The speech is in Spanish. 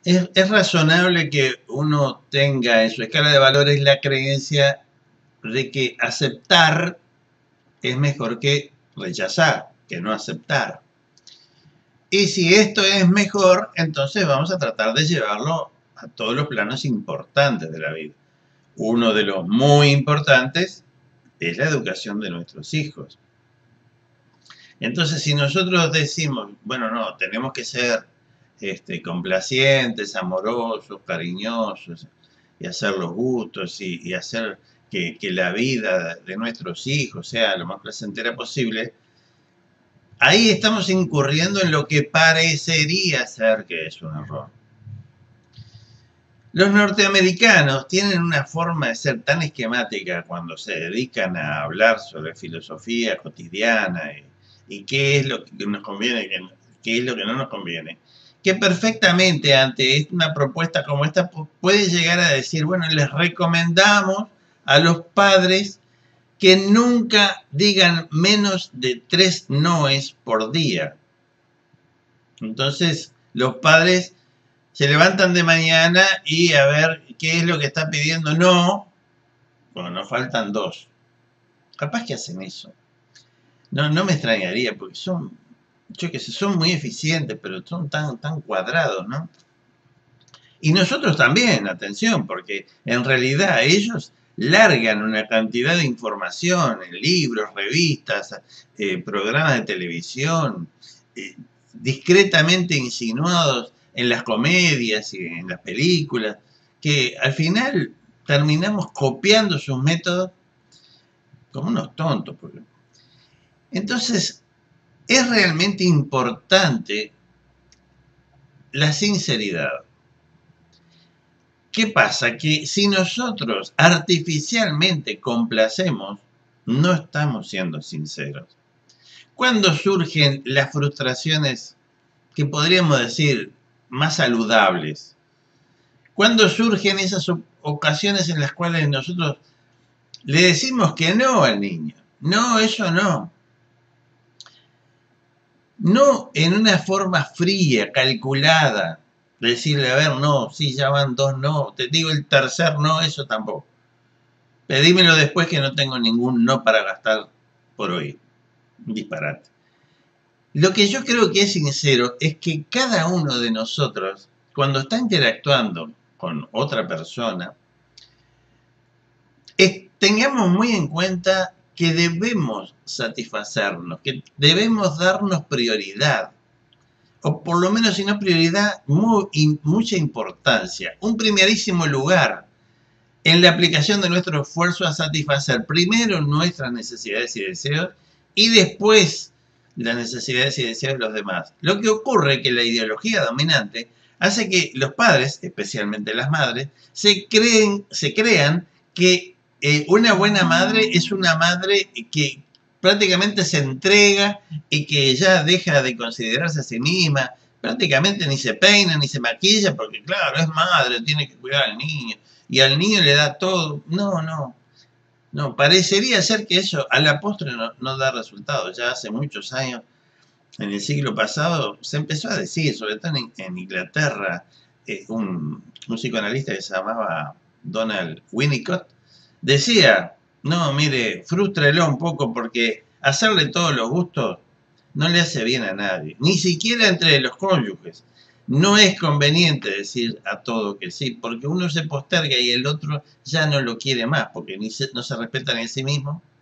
Es razonable que uno tenga en su escala de valores la creencia de que aceptar es mejor que rechazar, que no aceptar. Y si esto es mejor, entonces vamos a tratar de llevarlo a todos los planos importantes de la vida. Uno de los muy importantes es la educación de nuestros hijos. Entonces, si nosotros decimos, bueno, no, tenemos que ser complacientes, amorosos, cariñosos, y hacer los gustos y hacer que la vida de nuestros hijos sea lo más placentera posible, ahí estamos incurriendo en lo que parecería ser que es un error. Los norteamericanos tienen una forma de ser tan esquemática cuando se dedican a hablar sobre filosofía cotidiana y qué es lo que nos conviene, qué es lo que no nos conviene, que perfectamente ante una propuesta como esta puede llegar a decir, bueno, les recomendamos a los padres que nunca digan menos de 3 noes por día. Entonces, los padres se levantan de mañana y a ver qué es lo que está pidiendo no, bueno, nos faltan 2. Capaz que hacen eso. No me extrañaría, porque son, yo qué sé, son muy eficientes, pero son tan cuadrados, ¿no? Y nosotros también, atención, porque en realidad ellos largan una cantidad de información en libros, revistas, programas de televisión, discretamente insinuados en las comedias y en las películas, que al final terminamos copiando sus métodos como unos tontos. Entonces, es realmente importante la sinceridad. ¿Qué pasa? Que si nosotros artificialmente complacemos, no estamos siendo sinceros. ¿Cuándo surgen las frustraciones que podríamos decir más saludables? ¿Cuándo surgen esas ocasiones en las cuales nosotros le decimos que no al niño? No, eso no. No en una forma fría, calculada, decirle, a ver, no, sí, ya van 2 no, te digo el tercer no, eso tampoco. Pedímelo después que no tengo ningún no para gastar por hoy. Un disparate. Lo que yo creo que es sincero es que cada uno de nosotros, cuando está interactuando con otra persona, tengamos muy en cuenta que debemos satisfacernos, que debemos darnos prioridad, o por lo menos si no prioridad, mucha importancia, un primerísimo lugar en la aplicación de nuestro esfuerzo a satisfacer primero nuestras necesidades y deseos y después las necesidades y deseos de los demás. Lo que ocurre es que la ideología dominante hace que los padres, especialmente las madres, se crean que una buena madre es una madre que prácticamente se entrega y que ya deja de considerarse a sí misma, prácticamente ni se peina ni se maquilla porque claro, es madre, tiene que cuidar al niño y al niño le da todo. No, parecería ser que eso a la postre no da resultados. Ya hace muchos años, en el siglo pasado, se empezó a decir, sobre todo en Inglaterra, un psicoanalista que se llamaba Donald Winnicott, decía, no, mire, frústrelo un poco porque hacerle todos los gustos no le hace bien a nadie, ni siquiera entre los cónyuges. No es conveniente decir a todo que sí, porque uno se posterga y el otro ya no lo quiere más, porque no se respeta ni a sí mismo